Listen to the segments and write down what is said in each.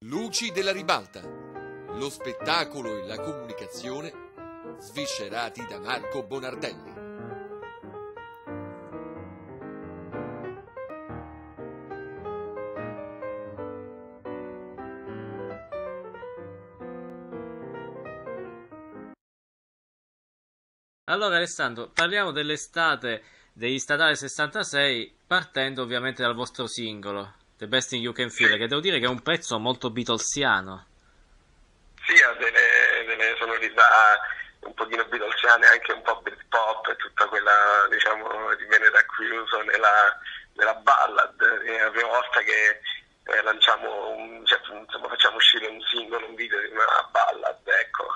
Luci della ribalta, lo spettacolo e la comunicazione sviscerati da Marco Bonardelli. Allora Alessandro, parliamo dell'estate degli Statale 66, partendo ovviamente dal vostro singolo, The Best Thing You Can Feel, che devo dire che è un pezzo molto beatlesiano. Sì, ha delle sonorità un pochino beatlesiane, anche un po' Britpop e tutta quella, diciamo, viene racchiuso nella ballad. È la prima volta che lanciamo, facciamo uscire un singolo, un video di una ballad, ecco.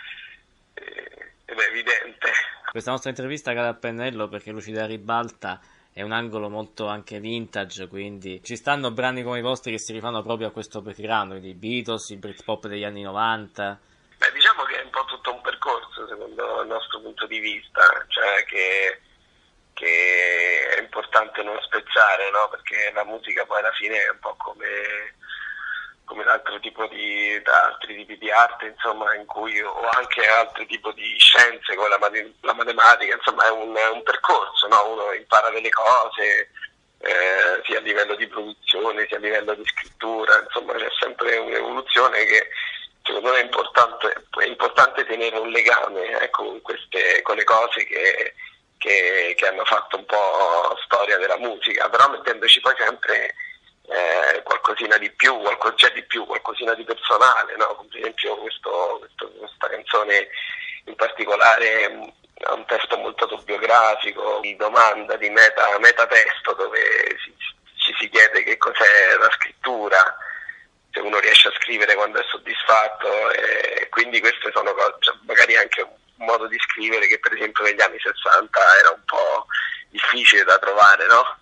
Ed è evidente. Questa nostra intervista cade a pennello perché Luci della ribalta è un angolo molto anche vintage, quindi ci stanno brani come i vostri che si rifanno proprio a questo background, quindi i Beatles, il Britpop degli anni 90. Beh, diciamo che è un po' tutto un percorso secondo il nostro punto di vista, cioè che è importante non spezzare, no? Perché la musica poi alla fine è un po' come altri tipi di arte, insomma, in cui, o anche altri tipi di scienze come la matematica, insomma è un percorso, no? Uno impara delle cose sia a livello di produzione sia a livello di scrittura, insomma c'è sempre un'evoluzione che secondo me è importante tenere un legame, ecco, con le cose che hanno fatto un po' storia della musica, però mettendoci poi sempre qualcosina di più, qualcosina di personale, no? Per esempio questa canzone in particolare ha un testo molto autobiografico, di domanda, di metatesto, dove ci si chiede che cos'è la scrittura, se uno riesce a scrivere quando è soddisfatto, e quindi queste sono cose, cioè, magari anche un modo di scrivere che per esempio negli anni 60 era un po' difficile da trovare, no?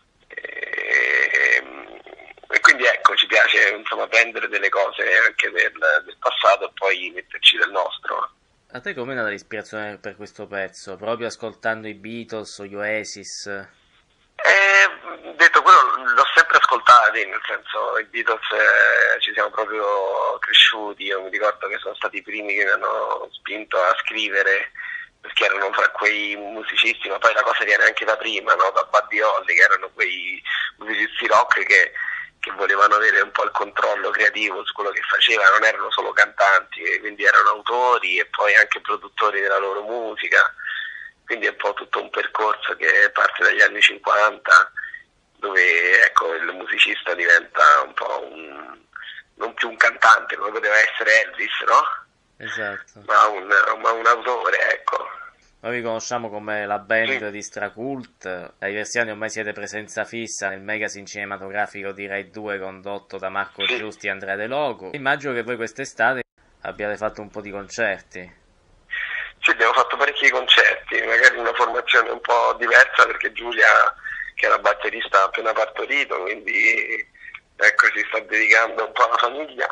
E quindi ecco, ci piace insomma prendere delle cose anche del passato e poi metterci del nostro. A te com'è nata l'ispirazione per questo pezzo? Proprio ascoltando i Beatles o gli Oasis? Detto quello, l'ho sempre ascoltati, nel senso, i Beatles ci siamo proprio cresciuti. Io mi ricordo che sono stati i primi che mi hanno spinto a scrivere, perché erano fra quei musicisti, ma poi la cosa viene anche da prima, no? Da Buddy Holly, che erano quei musicisti rock che volevano avere un po' il controllo creativo su quello che facevano, non erano solo cantanti, quindi erano autori e poi anche produttori della loro musica, quindi è un po' tutto un percorso che parte dagli anni 50, dove ecco, il musicista diventa un po' non più un cantante come poteva essere Elvis, no? Esatto. Ma un autore, ecco. Noi vi conosciamo come la band di Stracult, da diversi anni ormai siete presenza fissa nel magazine cinematografico di Rai 2 condotto da Marco Giusti e Andrea De Logo. Immagino che voi quest'estate abbiate fatto un po' di concerti. Sì, abbiamo fatto parecchi concerti, magari una formazione un po' diversa perché Giulia, che è la batterista, ha appena partorito, quindi ecco, si sta dedicando un po' alla famiglia.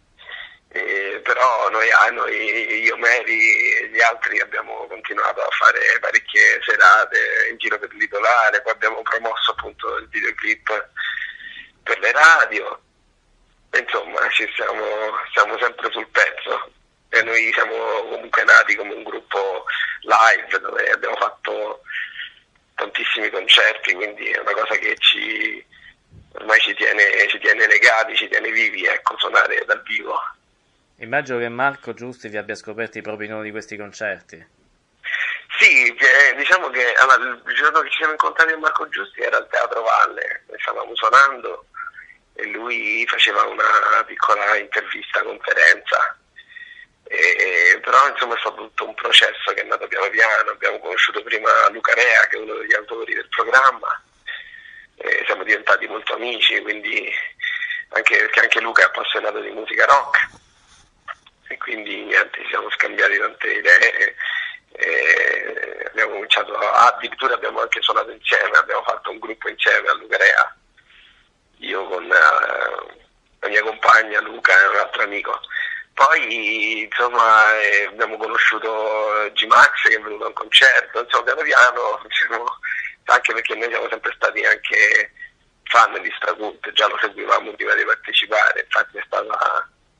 Però noi, io, Mary e gli altri abbiamo continuato a fare parecchie serate in giro per il litorale, poi abbiamo promosso appunto il videoclip per le radio, insomma siamo sempre sul pezzo e noi siamo comunque nati come un gruppo live dove abbiamo fatto tantissimi concerti, quindi è una cosa che ormai ci tiene legati, ci tiene vivi, ecco, suonare dal vivo. Immagino che Marco Giusti vi abbia scoperti proprio in uno di questi concerti. Sì, diciamo che il giorno che ci siamo incontrati con Marco Giusti era al Teatro Valle, stavamo suonando e lui faceva una piccola intervista, conferenza, però insomma è stato tutto un processo che è andato piano piano. Abbiamo conosciuto prima Luca Rea, che è uno degli autori del programma, siamo diventati molto amici, quindi perché anche Luca è appassionato di musica rock. E quindi niente, ci siamo scambiati tante idee, abbiamo cominciato, addirittura abbiamo anche suonato insieme, abbiamo fatto un gruppo insieme a Lucarea, io con la mia compagna Luca e un altro amico. Poi insomma abbiamo conosciuto G-Max che è venuto a un concerto, insomma piano piano, anche perché noi siamo sempre stati anche fan di Stracult, già lo seguivamo prima di partecipare, infatti è stata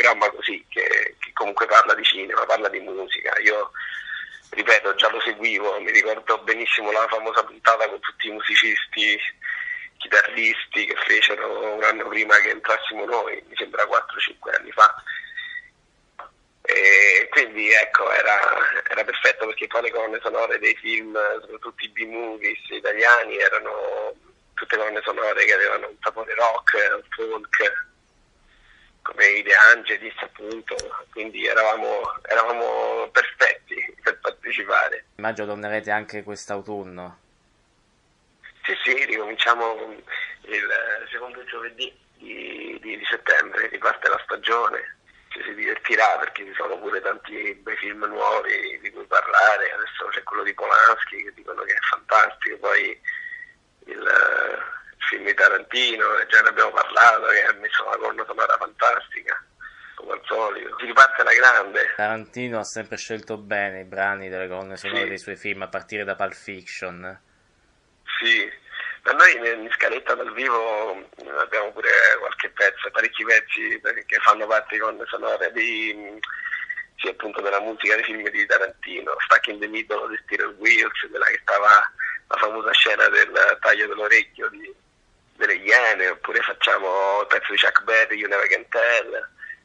programma così, che comunque parla di cinema, parla di musica. Io, ripeto, già lo seguivo, mi ricordo benissimo la famosa puntata con tutti i musicisti, chitarristi che fecero un anno prima che entrassimo noi, mi sembra 4-5 anni fa. E quindi ecco, era perfetto, perché poi le colonne sonore dei film, soprattutto i B-movies italiani, erano tutte colonne sonore che avevano un sapore rock, folk, come i De Angelis appunto, quindi eravamo perfetti per partecipare. Immagino tornerete anche quest'autunno. Sì, ricominciamo il secondo giovedì di settembre, riparte la stagione, ci si divertirà perché ci sono pure tanti bei film nuovi di cui parlare. Adesso c'è quello di Polanski che dicono che è fantastico, poi il film di Tarantino, già ne abbiamo parlato, che ha messo una colonna sonora fantastica, come al solito. Si riparte alla grande. Tarantino ha sempre scelto bene i brani delle colonne sonore dei suoi film, a partire da Pulp Fiction. Sì, ma noi in scaletta dal vivo abbiamo pure qualche pezzo, parecchi pezzi che fanno parte di colonne sonore sì, appunto della musica dei film di Tarantino. Stuck in the Middle di Steering Wheels, quella che stava la famosa scena del taglio dell'orecchio delle Iene, oppure facciamo il pezzo di Chuck Berry, You Never Can Tell,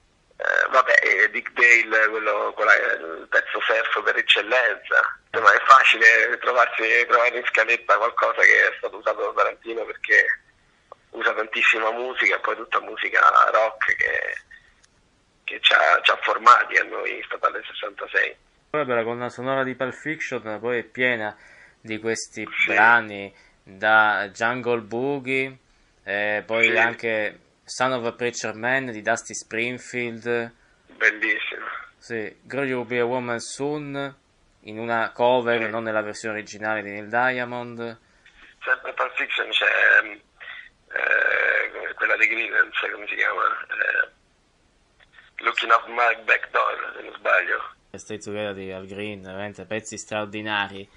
Dick Dale, il pezzo surf per eccellenza. Insomma, è facile trovare in scaletta qualcosa che è stato usato da Tarantino, perché usa tantissima musica, poi tutta musica rock che ci ha formati a noi, statale 66. Proprio la colonna sonora di Pulp Fiction poi è piena di questi brani, da Jungle Boogie, poi anche Son of a Preacher Man di Dusty Springfield. Bellissimo. Sì, Girl You'll Be a Woman Soon, in una cover, non nella versione originale di Neil Diamond. Sempre in Pulp Fiction c'è quella di Creedence, come si chiama? Looking Out My Back Door, se non sbaglio. Stay Together di Al Green, veramente pezzi straordinari.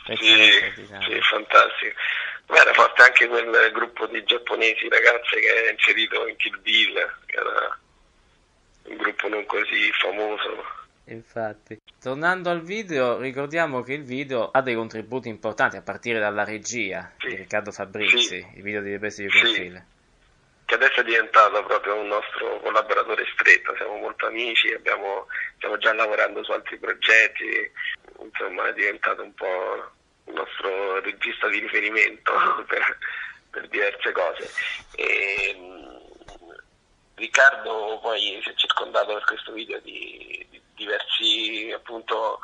Sì, fantastico. Ma era forte anche quel gruppo di giapponesi ragazze che è inserito in Kill Bill, che era un gruppo non così famoso. Infatti, tornando al video, ricordiamo che il video ha dei contributi importanti, a partire dalla regia di Riccardo Fabrizi, il video di The Best You Can Feel, che adesso è diventato proprio un nostro collaboratore stretto, siamo molto amici, stiamo già lavorando su altri progetti, insomma è diventato un po' il nostro regista di riferimento per diverse cose. Riccardo poi si è circondato per questo video di diversi appunto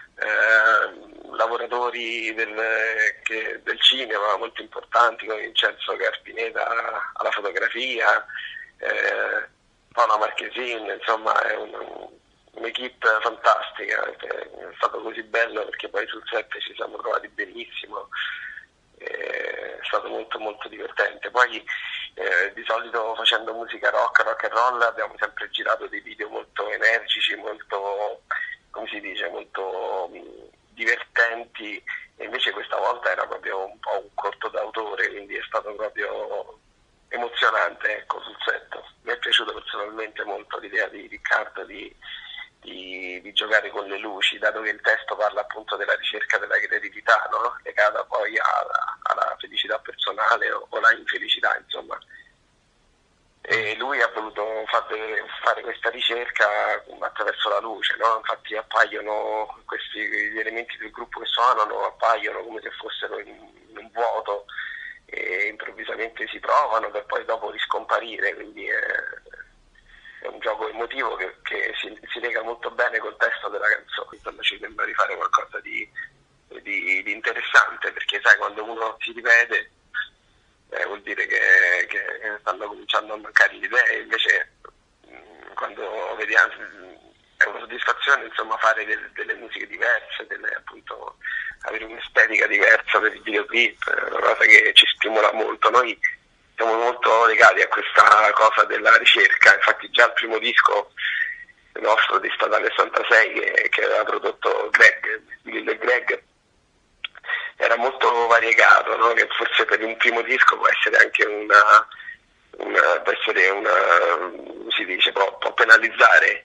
lavoratori del cinema molto importanti, come Vincenzo Carpineta alla fotografia, Paola Marchesin, insomma è un'equipe fantastica, è stato così bello perché poi sul set ci siamo trovati benissimo, è stato molto molto divertente. Poi di solito facendo musica rock and roll abbiamo sempre girato dei video molto energici, molto, come si dice, molto divertenti, e invece questa volta era proprio un po' un corto d'autore, quindi è stato proprio emozionante, ecco, sul set. Mi è piaciuto personalmente molto l'idea di Riccardo di giocare con le luci, dato che il testo parla appunto della ricerca della creatività, no? Legata poi alla felicità personale o la infelicità, insomma. E lui ha voluto fare questa ricerca attraverso la luce, no? Infatti appaiono gli elementi del gruppo che suonano, appaiono come se fossero in un vuoto e improvvisamente si provano per poi dopo riscomparire, quindi è un gioco emotivo che si lega molto bene col testo della canzone. Insomma, ci sembra di fare qualcosa di interessante, perché sai, quando uno si rivede vuol dire che stanno cominciando a mancare le idee, invece quando vediamo è una soddisfazione, insomma, fare delle musiche diverse, appunto avere un'estetica diversa per il videoclip, è una cosa che ci stimola molto. Noi siamo molto legati a questa cosa della ricerca, infatti già il primo disco nostro di Statale 66 che aveva prodotto Greg era molto variegato, no? Che forse per un primo disco può essere anche si dice, può penalizzare,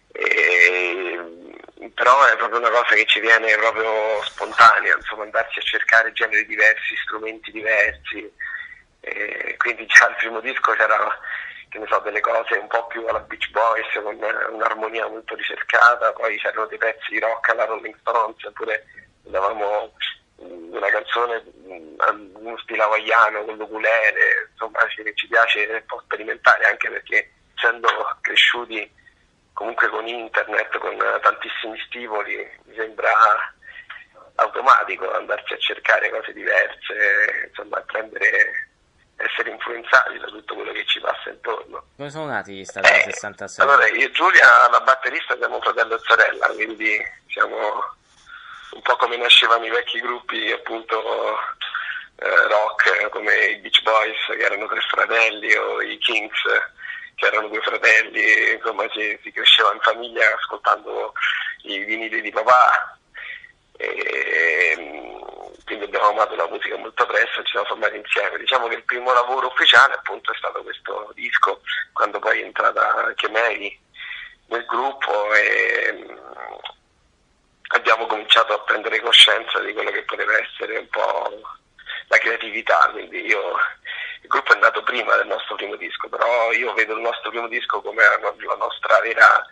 però è proprio una cosa che ci viene proprio spontanea, insomma, andarsi a cercare generi diversi, strumenti diversi, quindi già al primo disco c'era, che ne so, delle cose un po' più alla Beach Boys con un'armonia molto ricercata, poi c'erano dei pezzi di rock alla Rolling Stones, oppure davamo una canzone uno stile hawaiano con l'ukulele, insomma ci piace un po' sperimentare, anche perché essendo cresciuti comunque con internet, con tantissimi stimoli, mi sembra automatico andarci a cercare cose diverse, insomma essere influenzati da tutto quello che ci passa intorno. Come sono nati gli Stati 66? Allora, io e Giulia, la batterista, siamo fratello e sorella, quindi siamo un po' come nascevano i vecchi gruppi, appunto, rock, come i Beach Boys, che erano 3 fratelli, o i Kings, che erano 2 fratelli, insomma si cresceva in famiglia ascoltando i vinili di papà, e quindi abbiamo amato la musica molto presto e ci siamo formati insieme. Diciamo che il primo lavoro ufficiale appunto è stato questo disco, quando poi è entrata anche Mary nel gruppo e abbiamo cominciato a prendere coscienza di quello che poteva essere un po' la creatività, quindi il gruppo è nato prima del nostro primo disco, però io vedo il nostro primo disco come la nostra vera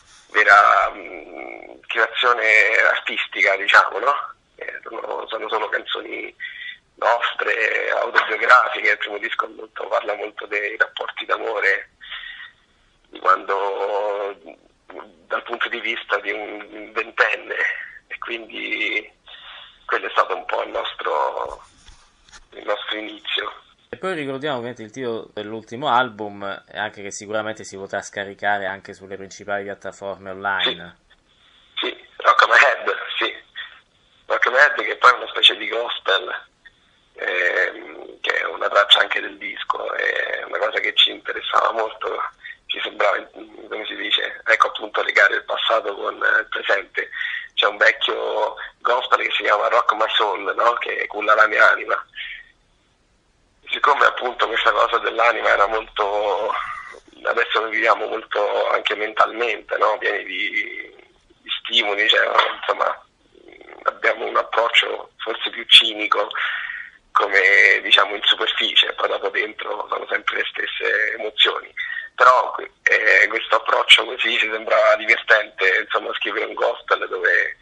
creazione artistica, diciamo, no? Sono solo canzoni nostre, autobiografiche. Il primo disco parla molto dei rapporti d'amore, di quando, dal punto di vista di un ventenne, e quindi quello è stato un po' il nostro inizio. E poi ricordiamo ovviamente il titolo dell'ultimo album, e anche che sicuramente si potrà scaricare anche sulle principali piattaforme online. Sì, Rock My Head, sì. Rock My Head, che poi è una specie di gospel, che è una traccia anche del disco, è una cosa che ci interessava molto, ci sembrava, come si dice, ecco appunto legare il passato con il presente. C'è un vecchio gospel che si chiama Rock My Soul, no? Che culla la mia anima. Siccome appunto questa cosa dell'anima era molto, adesso lo viviamo molto anche mentalmente, no? Pieni di stimoli, cioè, insomma abbiamo un approccio forse più cinico, come diciamo in superficie, poi dopo dentro sono sempre le stesse emozioni, però questo approccio così ci sembrava divertente, insomma, scrivere un gospel dove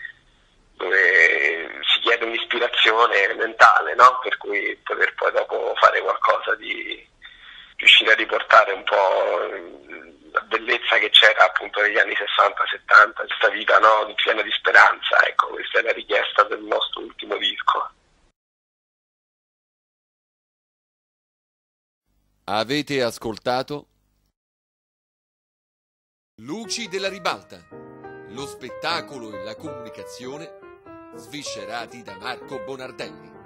si chiede un'ispirazione mentale, no? Per cui poter poi dopo fare qualcosa di riuscire a riportare un po' la bellezza che c'era appunto negli anni 60-70, questa vita, no? Piena di speranza, ecco, questa è la richiesta del nostro ultimo disco. Avete ascoltato Luci della Ribalta, lo spettacolo e la comunicazione sviscerati da Marco Bonardelli.